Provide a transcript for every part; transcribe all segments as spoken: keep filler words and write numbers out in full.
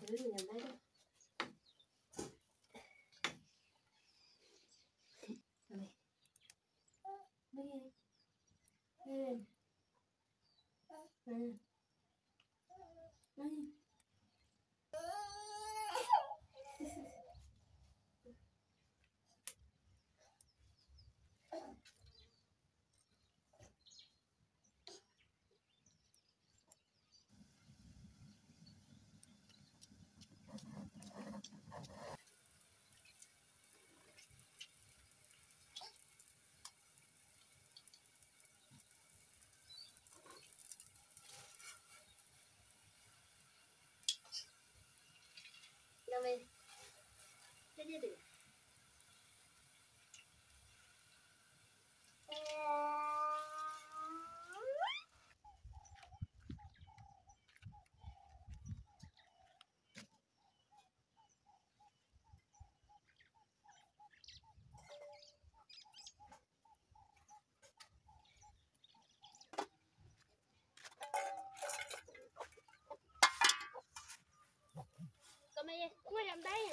Thử mình làm thấy đó. Rồi. Đi. Đi. Đi. Đi. Đâu đi. Thế đi được. Come here, come làm đây.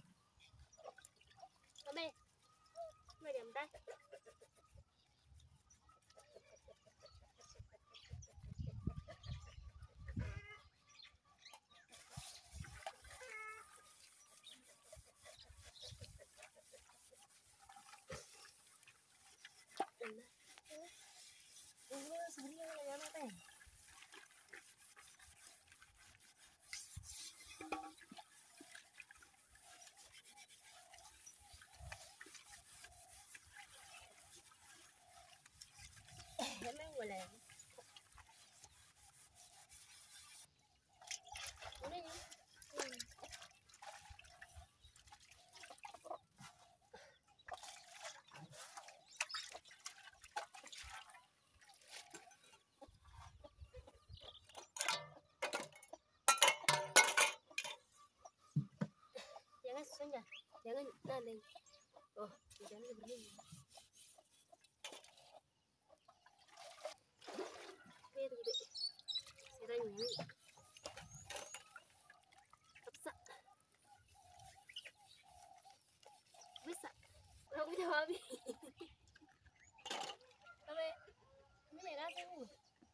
Come here, come làm đây. Em mới ngồi làm. Đây nhá. Jangan susahnya, jangan nanti. Oh, jangan begini. Ini tuh gede. Sekarang ini. Kapsa. Bisa. Aku udah habis. Tapi ini merah tuh.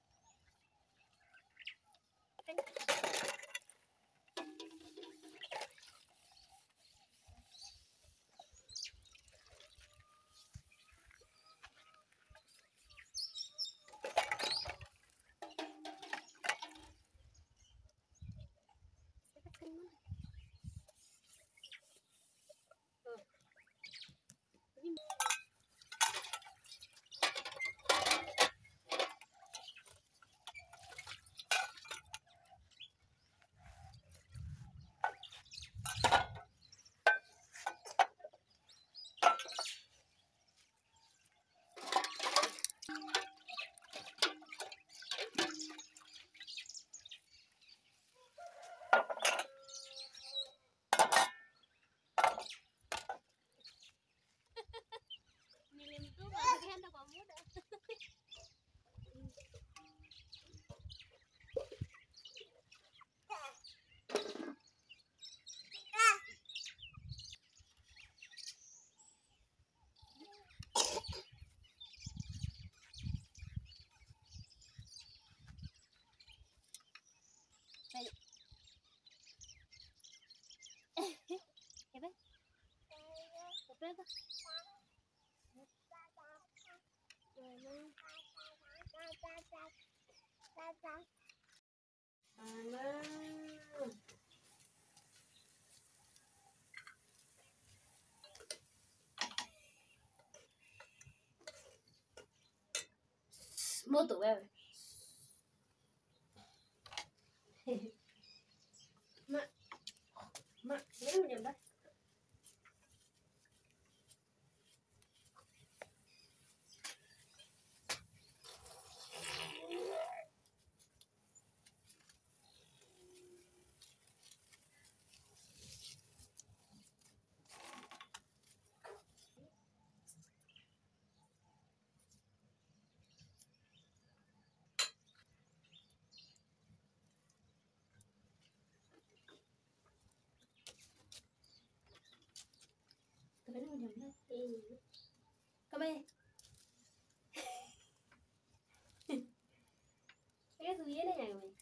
Berapa? Moto, bebe. Ma, ma, ini udah mbak. Come here. Cái thứ gì này này mày?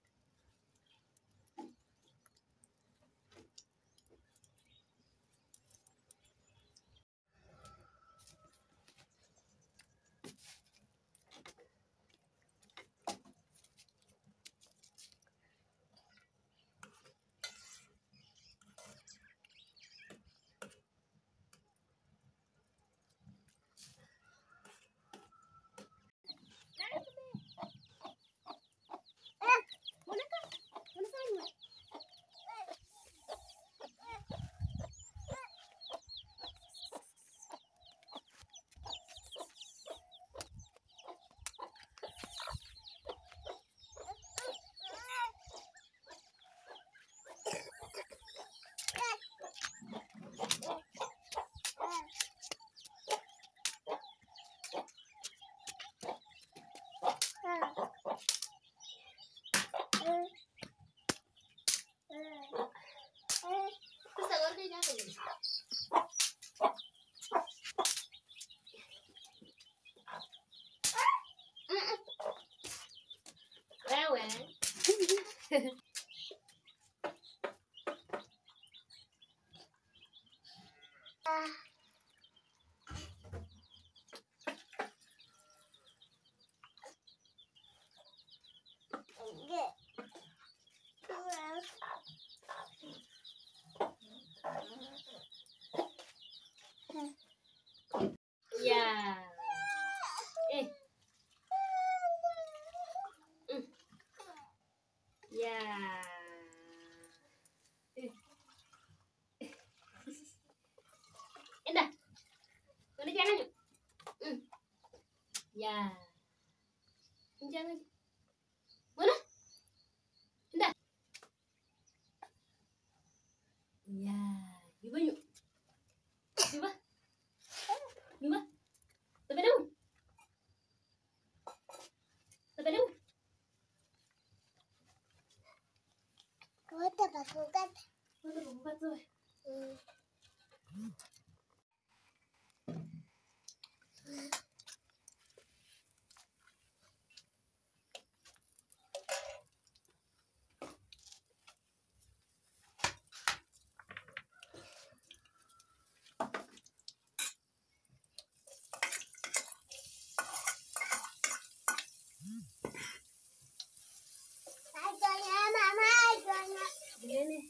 Yeah. Eh. Mm. Yeah. Eh. Indah. Ini jangan. Mm. Yeah. Jangan. Mana? Indah. Yeah. Ibu yuk. Ibu. Ibu. Sampai dulu. Sampai dulu. Có tập vào khu cách. Nó được một phát rồi. Ừ. Hai cho nha mama, hai cho nha. Ini nih.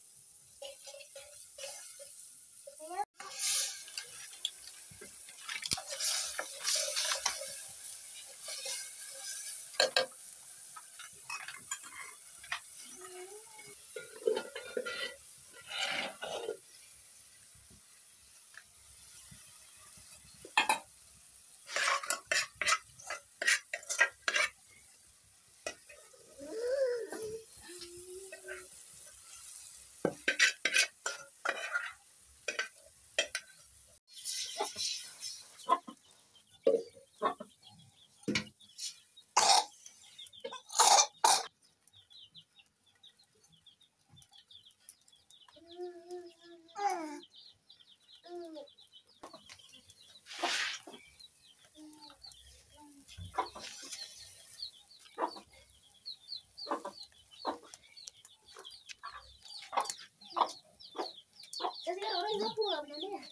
Kasi kan orang juga pulang benar ya.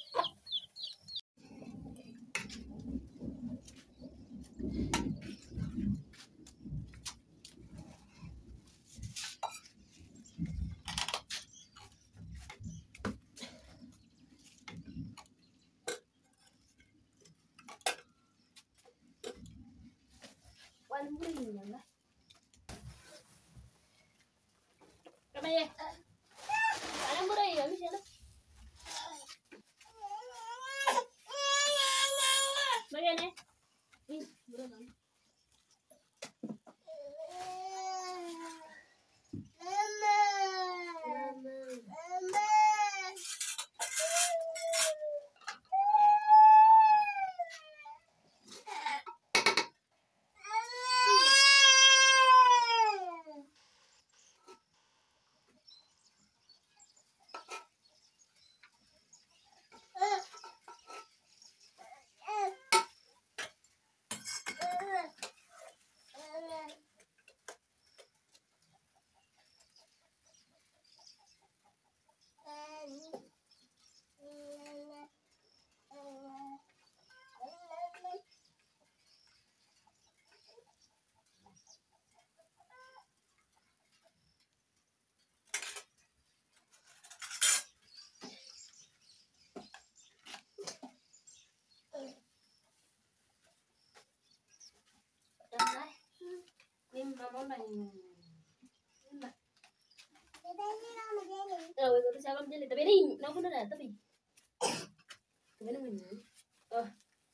Wan bring ya lah. Kamu ya? Mana murai ya misalnya? Bagian ya? Ih, murai kan? mà món này mà Để đây đi đâu mà ghê đi. rồi rồi sao con chơi tao biết đi nó cũng nó là tao bị tao biết nó mình ờ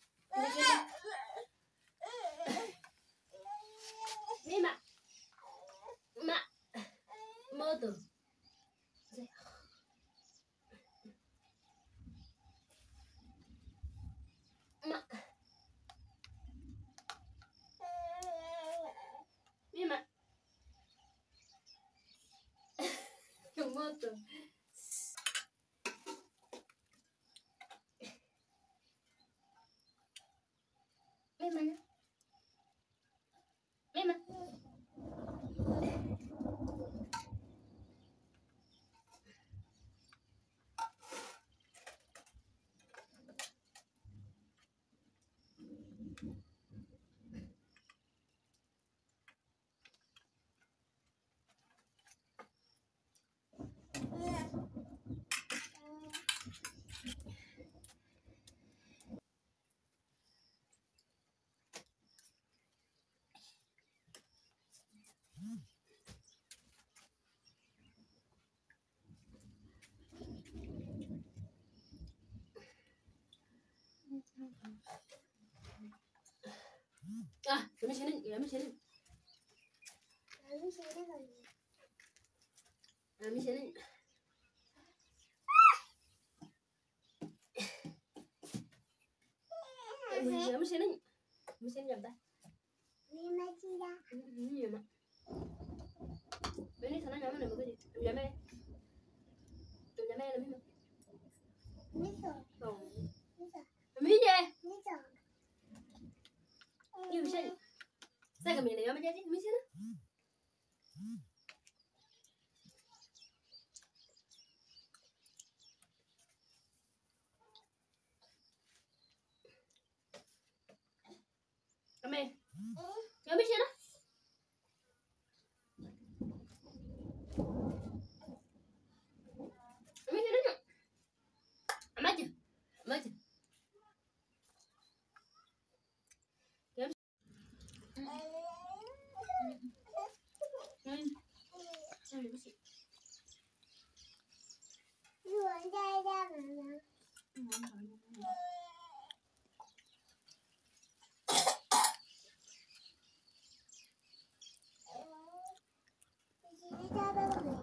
đi mà mà mơ tưởng mà đi mà mơ tưởng đi mà đi mà à mấy xe này mấy xe này Làm gì nó rồi. à mấy xe này mấy xe này mấy xe nhầm ta Đi mà chi ra. nhiều mà bên này thằng nó nhóm này một cái gì tụi nhà mẹ tụi nhà mẹ là mấy mà Biết rồi. còn Biết rồi. mấy gì Biết rồi. nhiều xe xe cái mình này mà chơi chứ mấy xe đó mẹ nhớ mấy xe đó mấy xe đó nhở mấy chứ mấy chứ Rồi đây ra mà. Chị đi ra đâu rồi?